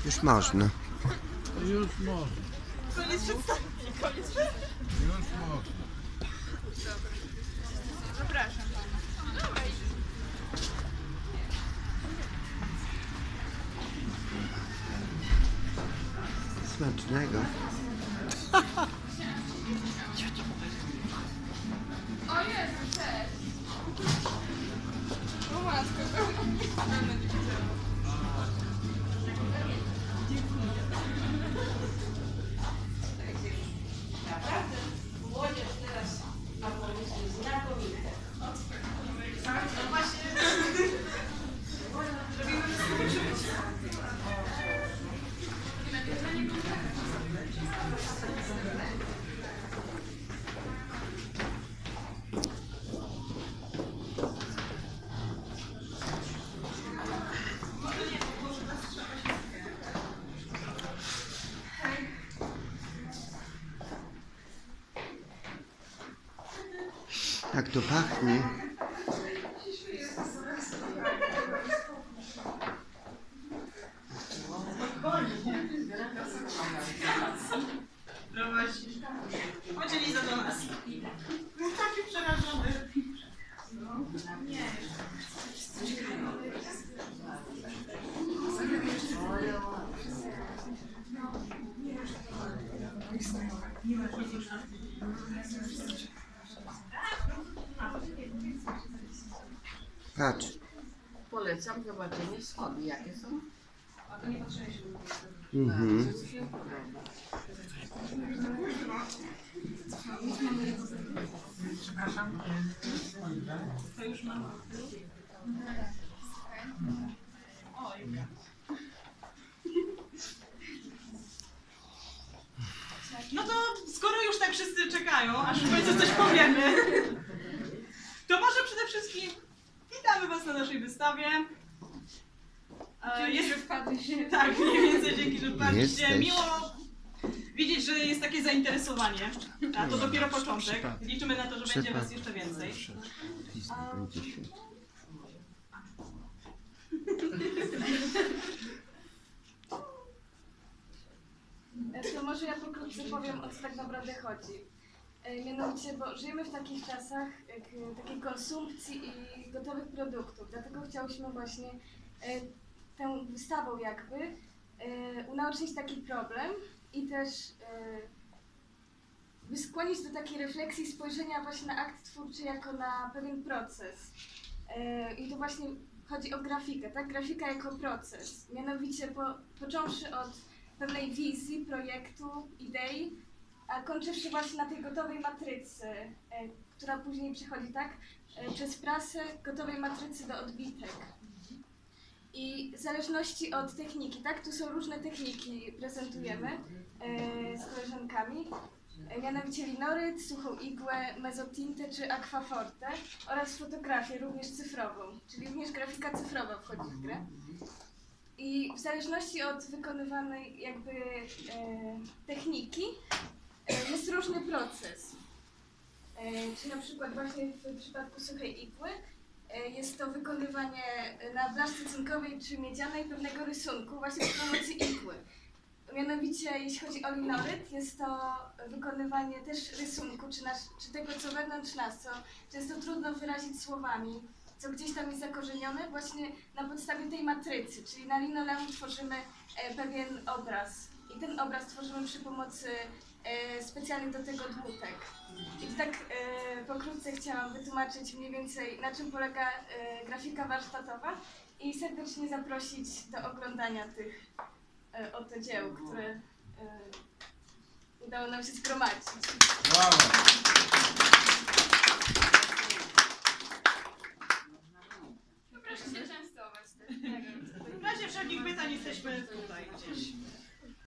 Już można. Już można. Koniec przedstawienia, koniec. Już można. Zapraszam pana. Dobra, Smacznego. o Jezu, cześć. O matko, Naprawdę młodzież teraz ma pomysły znakomite. no właśnie. Robimy wszystko Jak to pachnie. No właśnie. Chodź Liza do nas. Taki przerażony. Nie. Patrz. Polecam zobaczenie schody, jakie są. Mhm. Co się podoba. Przepraszam. To już mam. Oj. No to skoro już tak wszyscy czekają, aż w końcu coś powiemy, to może przede wszystkim witamy was na naszej wystawie. Dzięki, że wpadliście. Tak, mniej więcej dzięki, że wpadliście. Jesteś. Miło widzieć, że jest takie zainteresowanie. A to dopiero początek. Liczymy na to, że będzie was jeszcze więcej. Będzie świetnie. To może ja pokrótce powiem, o co tak naprawdę chodzi. Mianowicie, bo żyjemy w takich czasach takiej konsumpcji i gotowych produktów. Dlatego chciałyśmy właśnie tą wystawą jakby unaocznić taki problem i też by skłonić do takiej refleksji, spojrzenia właśnie na akt twórczy jako na pewien proces. I to właśnie chodzi o grafikę, tak? Grafika jako proces. Mianowicie począwszy od pewnej wizji, projektu, idei, a kończywszy właśnie na tej gotowej matrycy, która później przechodzi, tak? Przez prasę gotowej matrycy do odbitek. I w zależności od techniki, tak? Tu są różne techniki, prezentujemy z koleżankami. Mianowicie linoryt, suchą igłę, mezzotintę czy aquaforte oraz fotografię, również cyfrową, czyli również grafika cyfrowa wchodzi w grę. I w zależności od wykonywanej jakby techniki jest różny proces. Czy na przykład właśnie w przypadku suchej igły jest to wykonywanie na blaszce cynkowej czy miedzianej pewnego rysunku właśnie przy pomocy igły. Mianowicie, jeśli chodzi o linoryt, jest to wykonywanie też rysunku, czy tego, co wewnątrz nas, co często trudno wyrazić słowami, co gdzieś tam jest zakorzenione właśnie na podstawie tej matrycy, czyli na linoleum tworzymy pewien obraz i ten obraz tworzymy przy pomocy specjalnych do tego dłutek. I to tak pokrótce chciałam wytłumaczyć mniej więcej, na czym polega grafika warsztatowa i serdecznie zaprosić do oglądania tych oto dzieł, które udało nam się zgromadzić. Brawo!